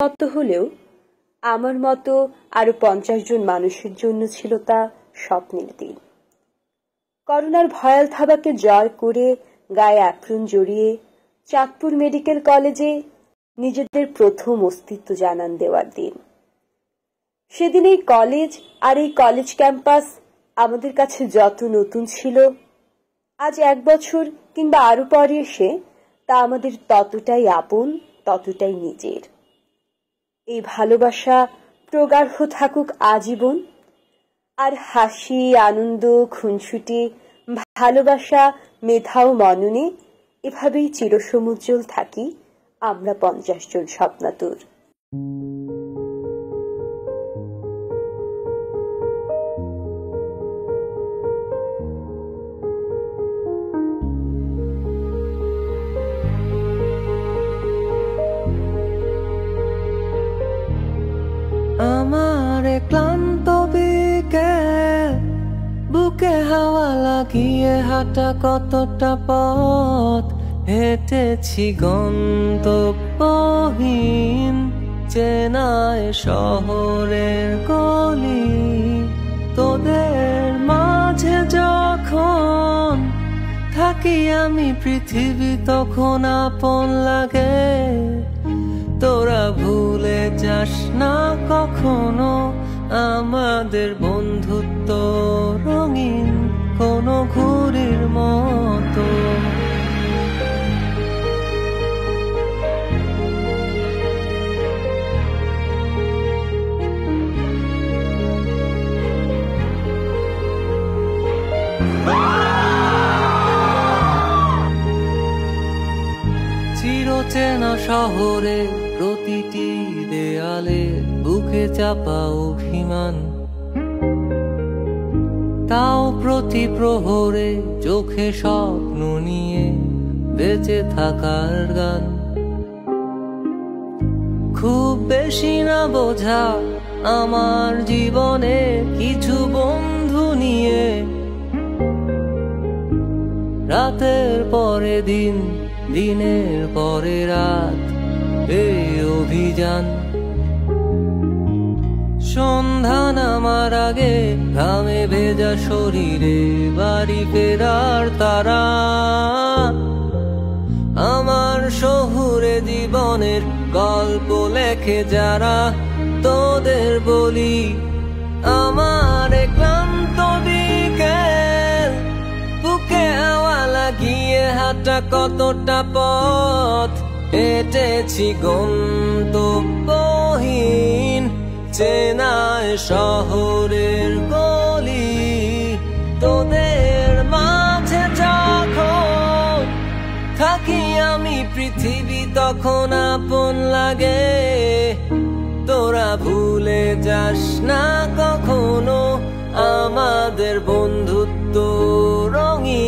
সত্য হলেও আমার মতো আরো 50 জন মানুষের জন্য ছিল তা স্বপ্নের দিন। করোনার ভয়াল থাবাকে জয় করে গায়ে অ্যাপ্রন জড়িয়ে চাঁদপুর মেডিকেল কলেজে নিজেদের প্রথম অস্তিত্ব জানান দেওয়ার দিন। সেদিন এই কলেজ আর এই কলেজ ক্যাম্পাস আমাদের কাছে যত নতুন ছিল, আজ 1 বছর কিংবা আরো পরে এসে তা আমাদের ততটাই আপন, ততটাই নিজের। এই ভালোবাসা প্রগাঢ় থাকুক আজীবন, আর হাসি, আনন্দ, খুনসুটি, ভালোবাসা, মেধা ও মননে এভাবেই চিরসমুজ্জ্বল থাকি আমরা 50 জন স্বপ্নাতুর। আমার ক্লান্ত বিকেল, বুকে হাওয়া লাগিয়ে হাঁটা কতটা পথ হেঁটেছি গন্তব্যহীন চেনায় শহরের গলি। তোদের মাঝে যখন থাকি আমি পৃথিবী তখন আপন লাগে। তোরা ভুলে যাস না কখনো আমাদের বন্ধুত্ব রঙিন কোনো ঘুড়ির মতো। চিরচেনা শহরে প্রতিটি দেয়ালে বুকে চাপা অভিমান, তাও প্রতি প্রহরে চোখে স্বপ্ন নিয়ে বেঁচে থাকার গান। খুব বেশি না বোঝা আমার জীবনে কিছু বন্ধু নিয়ে, রাতের পরে দিন, দিনের পরে রাত এই অভিযান। সন্ধ্যা নামার আগে ঘামে ভেজা শরীরে বাড়ি ফেরার তারা। আমার শহুরে জীবনের গল্প লেখে যারা, তোদের বলি আমার ক্লান্ত বিকেল, বুকে হাওয়া লাগিয়ে হাঁটা কতটা পথ হেঁটেছি গন্তব্যহীন চেনায় শহরের গলি। তোদের মাঝে যখন থাকি আমি পৃথিবী তখন আপন লাগে। তোরা ভুলে যাস না কখনো আমাদের বন্ধুত্ব রঙিন